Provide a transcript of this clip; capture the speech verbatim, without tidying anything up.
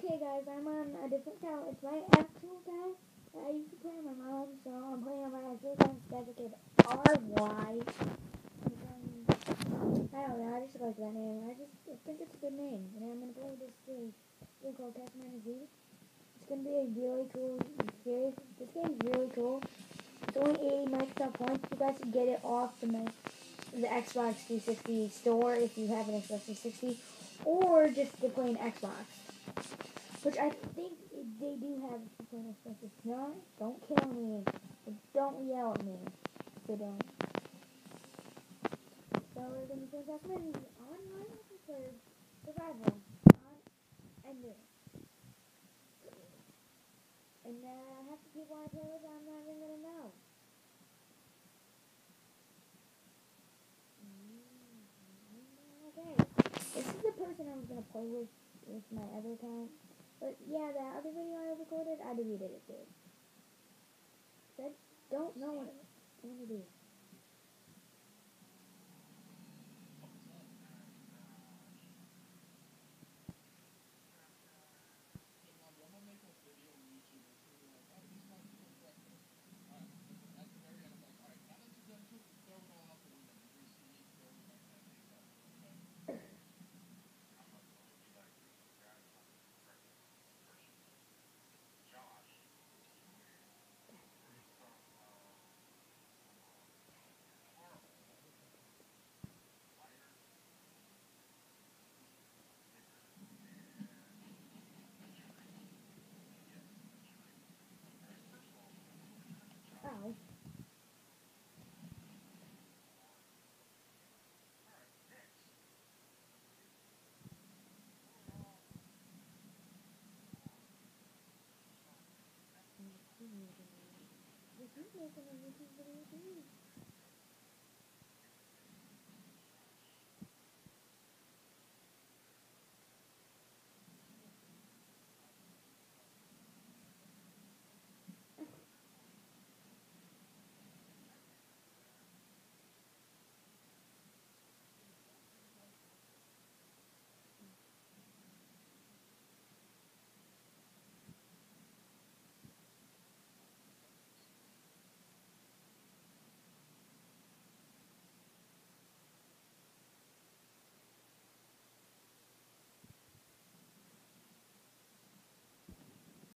Okay guys, I'm on a different account. It's my actual account that I used to play on my mom, so I'm playing on my actual account. That's okay, R Y. I don't know, I just like that name. I just I think it's a good name. And I'm gonna play this game, game called Cashman Z. It's gonna be a really cool series. This game's really cool. It's only eighty Microsoft points. You guys can get it off the the Xbox three sixty store if you have an Xbox three sixty, or just to play an Xbox. Which I think they do have to play an Xbox. If not, don't kill me. Don't yell at me. So don't. So we're gonna play Cashman online for survival. On and new. And uh, half the people I play with, I'm not even gonna know. Okay. This is the person I was gonna play with with my other account. But yeah, that other video I recorded, I deleted it too. Said, don't know what I want to do. Ow. This is making a YouTube video too.